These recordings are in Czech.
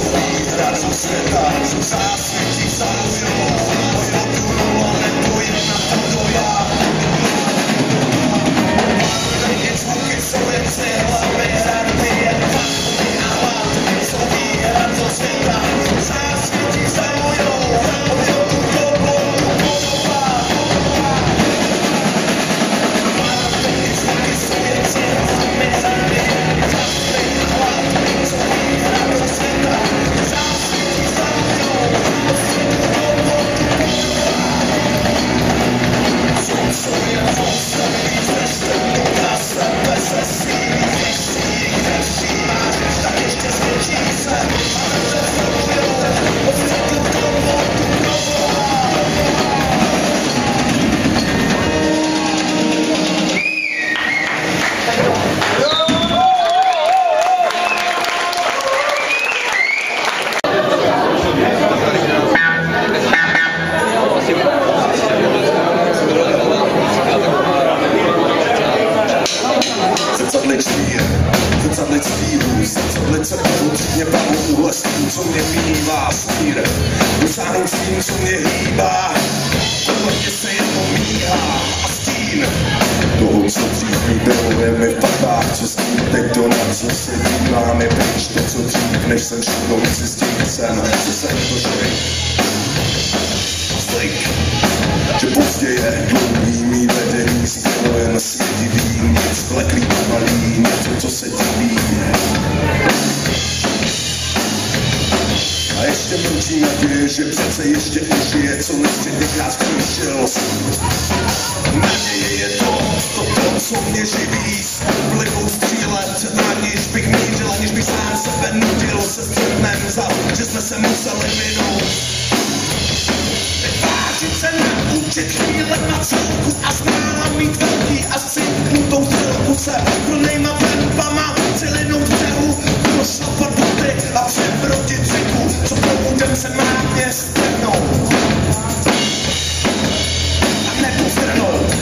výhradou světa, co zásvětí salujou, odpůrou a nebojím na to, kdo já. Teď zvuky jsou jen hlavy, hradby, jen fakty a hlad, jsou výhradou světa, co zásvětí salujou, odpůrou podobá. Teď zvuky jsou jen hlavy, hradby, jen fakty a hlad, jsou výhradou světa, co zásvětí salujou, odpůrou jsou jen postavy trestů, kasa bez svých věcí, kteří máš, tak ještě zvětší se, ale přetrvujou, odvětu tomu, zrcadlictví hůz, zrcadlice pavutně pavou úhlestů, co mě mívá smír, dosáhnout s tím, co mě hýbá, podle mě se jenom míhá a stín toho, co dřív mi bylo, je mi v papách, co s tím teď to, na co se dívám, je pryč to, co dřív, než jsem šel zjistil jsem, co jsem došli. Slik, že pozdě je dlouhý mý vedení, skvělo jen svědivý, nic vleklý pomalý, něco, co se diví. A ještě mlčí naděje, že přece ještě užije, co nestředněkrát zkoušel. Naděje je to, co mě živí, s oblibou střílet, aniž bych mířil, aniž bych sám sebe nudil, se střetnem vzal, že jsme se museli vinout. Vážit se naučit chvílema celku a zmála mít velký a cinknutou střelku se plnejma tempama celinout břehu, prošlapat vody a přebrodit řeku, co proudem se má mě strhnout a nepostrhnout.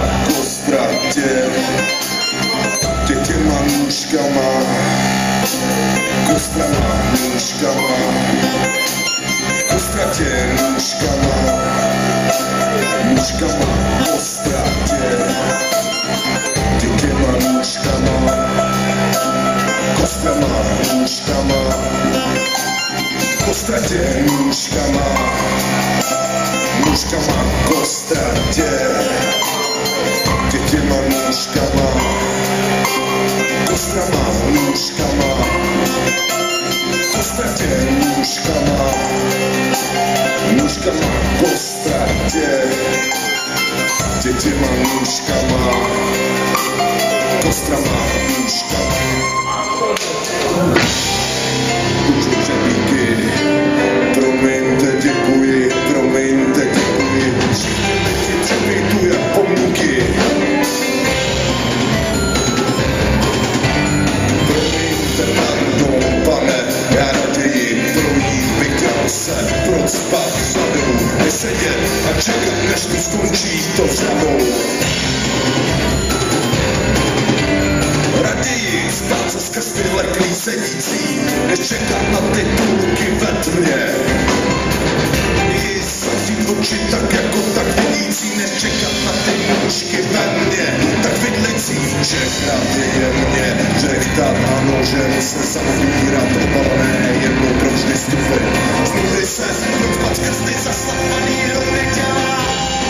kostratě, těma nůžkama, kostrama nůžkama, kostratě nůžkama, nůžkama kostratě, těma nůžkama, kostrama nůžkama, kostratě nůžkama, nůžkama kostratě, těma nůžkama, kostrama nůžkama, kostratě nůžkama, nůžkama kostratě, těma nůžkama, kostrama nůžkama. Kuře řebíky, promiňte, děkuji, všichni lidi přebíku jak pomníky. Promiňte, pardon, pane, já raději projít bych dal se, procpat řadou, nesedět a čekat, než tu skončí to řadou. Raději spát se skrz tyhle klísející, než čekat na titulky ve tmě. I zavřít oči tak jako tak vidící, než čekat na ty nůžky ve mně. Tak vidlicí, všechna je mě, řek tak ano, že se samobírat odbalené jednou provždy stupy. Znudy se procpat skrz ty zaslapaný rovny těla.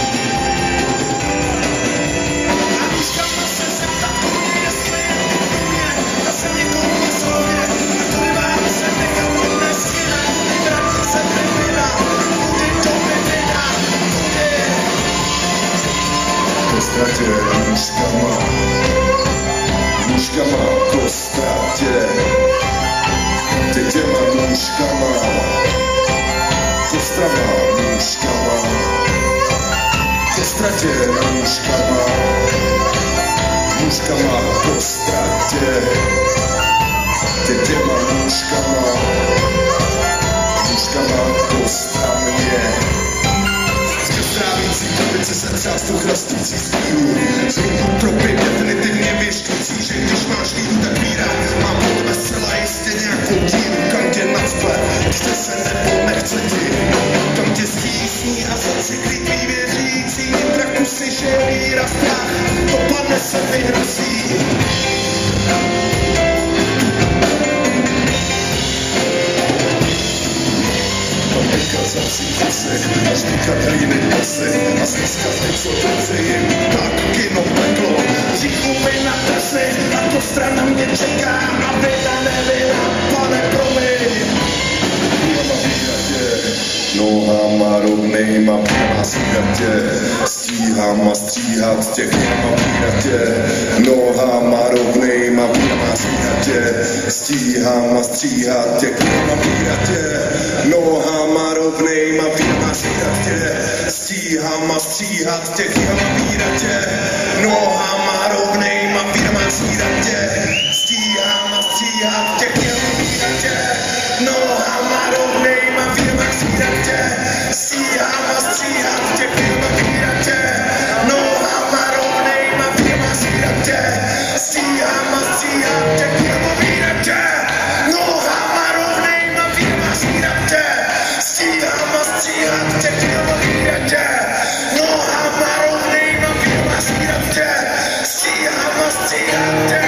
Kostratě nůžkama, nůžkama kostratě, těma nůžkama, kostrama nůžkama, kostratě nůžkama, nůžkama kostratě, těma nůžkama, nůžkama kostramě. Strávící tropice se třástou chlastující stílu. Zrubu tropy definitivně věštící, že když máš lídu, tak víra má po tebe zcela jistě nějakou díru. Kam tě nacpe, chce se nebo nechce ti, kam tě stísní a zacikli tvý věřící. Traku si, že víra strach, to padne se vyhrozí. Zacítit si a říkat jiný pasy a získat něco dobře jim, tak kino peklo. Říchu mi na drsy a kostra na mě čeká a vida nevina, pane promiň. Nohama výratě, nohama rovnejma pěma svíratě, stíhám a stříhat tě pěma výratě. Nohama rovnejma pěma svíratě, stíhám a stříhat tě pěma výratě. Nohama rovnejma pěma svíratě, stíhám a stříhat tě pěma výratě. Nohama rovnejma pěma svíratě, stíhám a stříhat tě pěma výratě. Nohama rovnejma pěma svíratě, stíhám a stříhat tě pěma výratě. Nohama rovnejma pěma svíratě, stíhám a stříhat tě pěma výratě. Nohama rovnejma pěma svíratě, stíhám a stříhat tě pěma výratě. Nohama rovnejma pěma svíratě, stíhám a stříhat tě.